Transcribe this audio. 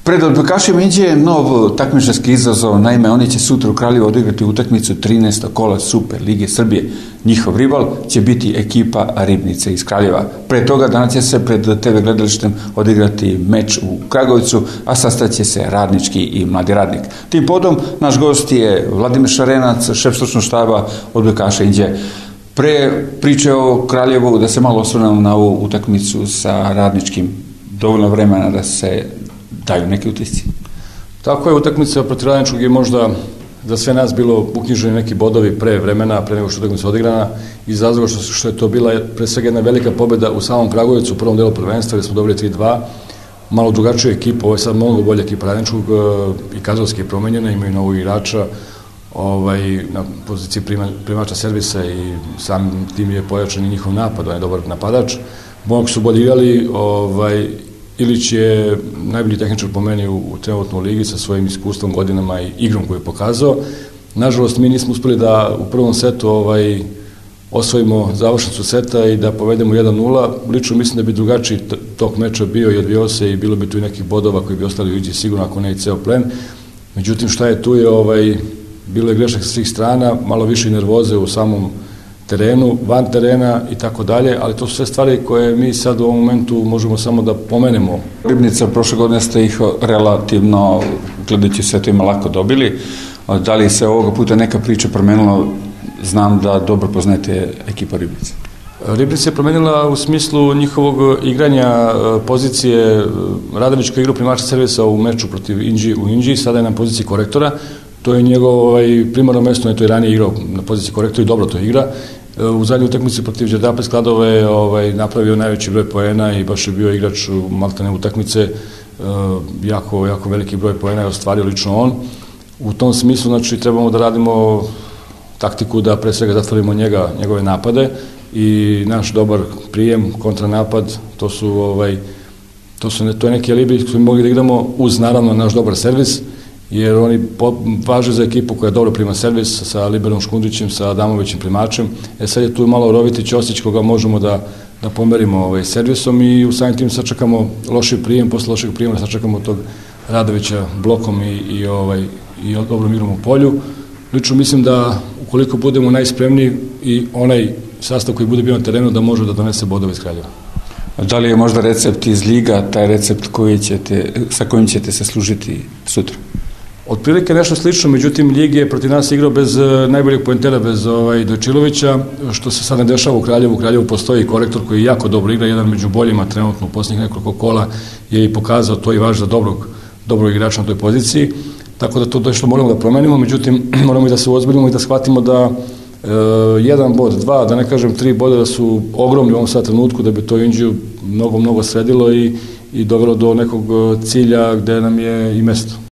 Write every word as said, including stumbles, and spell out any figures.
Pred odbojkašima Inđije je nov takmičarski izazov, naime oni će sutra u Kraljevu odigrati utakmicu trinaestog kola Super Lige Srbije. Njihov rival će biti ekipa Ribnice iz Kraljeva. Pre toga danas će se pred te ve gledalištem odigrati meč u Kragujevcu, a sastaće se Radnički i Mladi Radnik. Tim podom naš gost je Vladimir Šarenac, šef stručnog štaba odbojkaša Inđije. Pre priče o Kraljevu, da se malo osvrnemo na ovu utakmicu sa Radničkim, dovoljno vremena da se daju neki utisci. Tako je, utakmica protiv Radničkog je možda za sve nas bilo uknjiženi neki bodovi pre vremena, pre nego što je utakmica odigrana, iz razloga što, što je to bila pre svega jedna velika pobeda u samom Kragujevcu u prvom delu prvenstva, gde smo dobili tri dva, malo drugačiju ekipu, ovo je sad mnogo bolja ekipa Radničkog i kadrovski je promenjena, imaju novog igrača ovaj, na poziciji prima, primača servisa i samim tim je pojačan i njihov napad, on je dobar napadač. Mogu su bolje igrali, ovaj, Ilić je najbolji tehničar po meni u, u trenutnoj ligi sa svojim iskustvom, godinama i igrom koju je pokazao. Nažalost, mi nismo uspeli da u prvom setu ovaj, osvojimo završnicu seta i da povedemo jedan nula. Lično mislim da bi drugačiji tok meča bio i odvijao se i bilo bi tu i nekih bodova koji bi ostali u igri sigurno, ako ne i ceo plen. Međutim, šta je tu je, ovaj, bilo je grešak sa svih strana, malo više nervoze u samom terenu, van terena i tako dalje, ali to su sve stvari koje mi sad u ovom momentu možemo samo da pomenemo. Ribnica, prošle godine ste ih relativno, gledajući sve to ima lako dobili. Da li se ovoga puta neka priča promenila? Znam da dobro poznajete ekipa Ribnice. Ribnica je promenila u smislu njihovog igranja pozicije. Radanička igra primača servisa u meču protiv Inđije u Inđiji, sada je na poziciji korektora. To je njegov ovaj, primarno mesto, ne to je ranije igrao na poziciji korektora i dobro to igra. U zadnjoj utakmici protiv Đerdape Skladove ovaj, napravio najveći broj poena i baš je bio igrač maltene utakmice, jako, jako veliki broj poena je ostvario lično on. U tom smislu znači, trebamo da radimo taktiku da pre svega zatvorimo njega, njegove napade i naš dobar prijem, kontranapad, to su, ovaj, to su to je neki alibi koji mogli da igramo uz naravno naš dobar servis, jer oni važe za ekipu koja dobro prima servis sa Liberom Škundrićem, sa Adamovićem primačem. E sad je tu malo Rovitić Osić koga možemo da, da pomerimo ovaj, servisom i u samim tim sačekamo loši prijem, posle lošeg prijema sačekamo tog Radovića blokom i, i, ovaj, i dobrom igrom u polju. Lično mislim da ukoliko budemo najspremniji i onaj sastav koji bude bio na terenu da može da donese bodove iz Kraljeva. Da li je možda recept iz liga, taj recept koji ćete, sa kojim ćete se služiti sutra? Otprilike nešto slično, međutim Lig je protiv nas igrao bez najboljeg poentera, bez ovaj, Dojčilovića, što se sad ne dešava u Kraljevu. U Kraljevu postoji korektor koji jako dobro igra, jedan među boljima trenutno u posljednjih nekoliko kola je i pokazao to i važi za dobrog, dobrog igrača na toj poziciji, tako da to nešto moramo da promenimo, međutim moramo i da se uozbiljimo i da shvatimo da e, jedan bod, dva, da ne kažem tri boda da su ogromni u ovom sad trenutku da bi to Inđiju mnogo, mnogo sredilo i, i dovelo do nekog cilja gde nam je i mesto.